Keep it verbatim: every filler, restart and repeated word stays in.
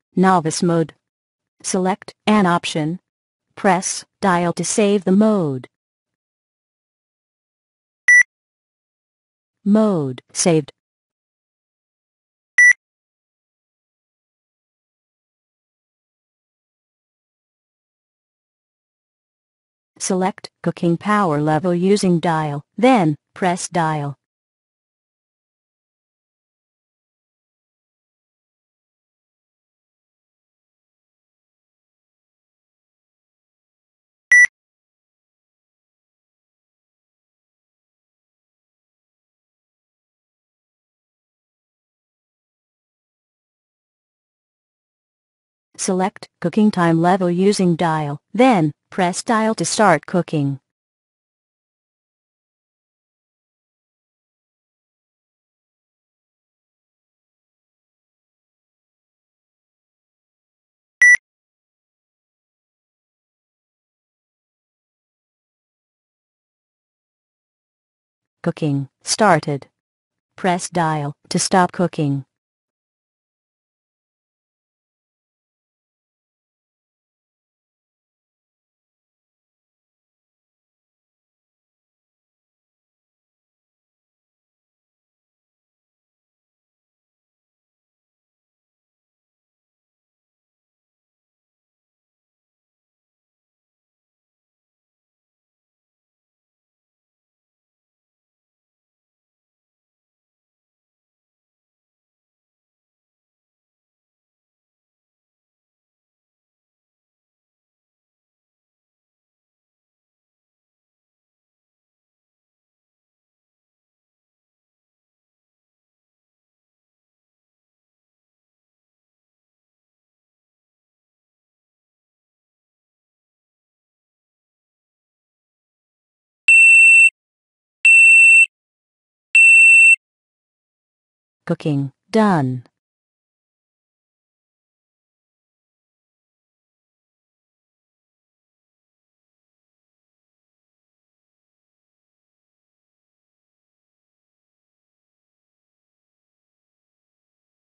Novice mode. Select an option. Press dial to save the mode. Mode saved. Select cooking power level using dial, then press dial. Select cooking time level using dial, then press dial to start cooking. Cooking started. Press dial to stop cooking. Cooking done.